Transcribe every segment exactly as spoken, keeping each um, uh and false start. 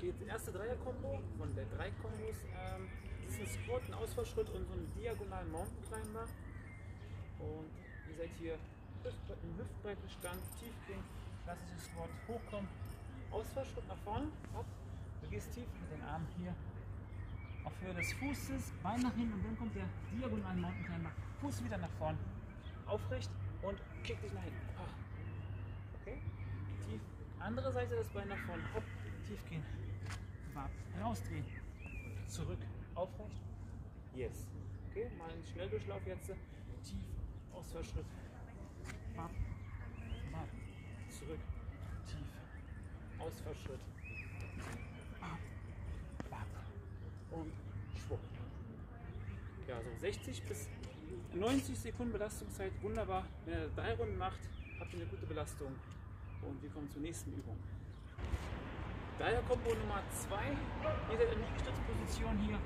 Okay, das erste Dreier-Kombo von der drei Kombos. Ähm, das ist ein Squat, ein Ausfallschritt und so einen diagonalen Mountain Climber. Und ihr seid hier im Hüftbreitenstand, tief gehen, klassisches Squat, hochkommen, Ausfallschritt nach vorne, ab. Du gehst tief mit den Armen hier auf Höhe des Fußes, Bein nach hinten und dann kommt der diagonale Mountain Climber, Fuß wieder nach vorne, aufrecht und kick dich nach hinten. Okay? Tief, andere Seite das Bein nach vorne, hopp, tief gehen, Wab, rausdrehen, zurück, aufrecht, yes. Okay, mal einen Schnelldurchlauf jetzt, tief, Ausfallschritt, Wab, Wab, zurück, tief, Ausfallschritt, Wab, Wab und schwupp. Ja, so sechzig bis neunzig Sekunden Belastungszeit, wunderbar. Wenn ihr drei Runden macht, habt ihr eine gute Belastung. Und wir kommen zur nächsten Übung. Dreier-Kombo Nummer zwei. Ihr seid in der Liegestützposition hier.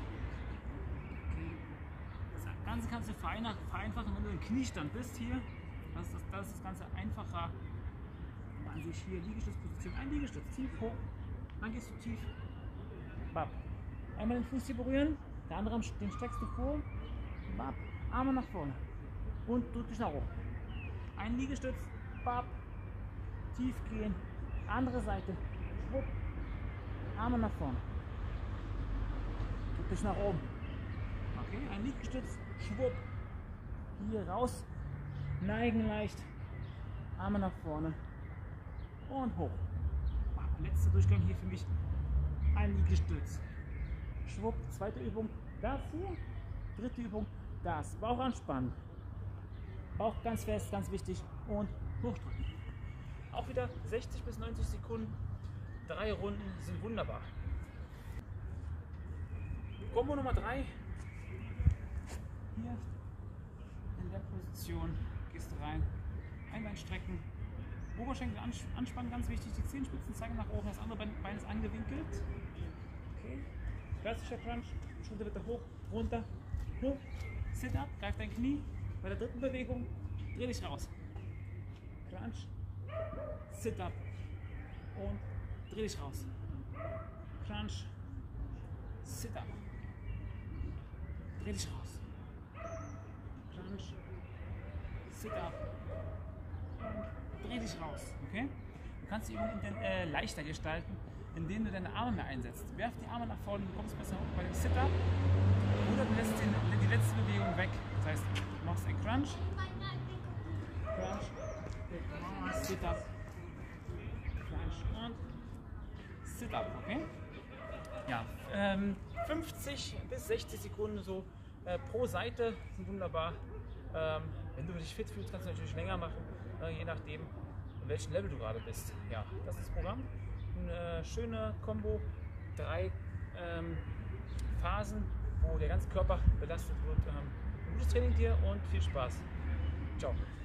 Das Ganze kannst du vereinfachen, wenn du im Kniestand bist hier. Das ist das, das, ist das Ganze einfacher. An sich hier Liegestützposition. Ein Liegestütz, tief hoch. Dann gehst du tief. Bap. Einmal den Fuß hier berühren. Der andere den streckst du vor. Bap. Arme nach vorne. Und drück dich nach oben. Ein Liegestütz. Bap. Tief gehen. Andere Seite. Schwupp. Arme nach vorne. Drück dich nach oben. Okay, ein Liegestütz. Schwupp. Hier raus. Neigen leicht. Arme nach vorne. Und hoch. Letzter Durchgang hier für mich. Ein Liegestütz. Schwupp. Zweite Übung. Das hier. Dritte Übung. Das. Bauch anspannen. Bauch ganz fest, ganz wichtig. Und hochdrücken. Auch wieder sechzig bis neunzig Sekunden. Drei Runden sind wunderbar. Kombo Nummer drei. Hier in der Position gehst du rein. Einbein strecken. Oberschenkel anspannen, ganz wichtig. Die Zehenspitzen zeigen nach oben. Das andere Bein ist angewinkelt. Okay. Klassischer Crunch. Schulter bitte hoch, runter, hoch. Sit-up. Greif dein Knie. Bei der dritten Bewegung dreh dich raus. Crunch. Sit-up. Und dreh dich raus. Crunch. Sit-up. Dreh dich raus. Crunch. Sit-up. Und dreh dich raus. Okay? Du kannst die Übung äh, leichter gestalten, indem du deine Arme mehr einsetzt. Werf die Arme nach vorne, du kommst besser hoch bei dem Sit-up. Oder du lässt den, die letzte Bewegung weg. Das heißt, du machst einen Crunch. Crunch. Sit-up. Crunch und Sit-up, okay? Ja, ähm, fünfzig bis sechzig Sekunden so äh, pro Seite sind wunderbar. Ähm, wenn du dich fit fühlst, kannst du natürlich länger machen, äh, je nachdem, in welchem Level du gerade bist. Ja, das ist das Programm. Eine äh, schöne Kombo, drei ähm, Phasen, wo der ganze Körper belastet wird. Ähm, gutes Training dir und viel Spaß. Ciao.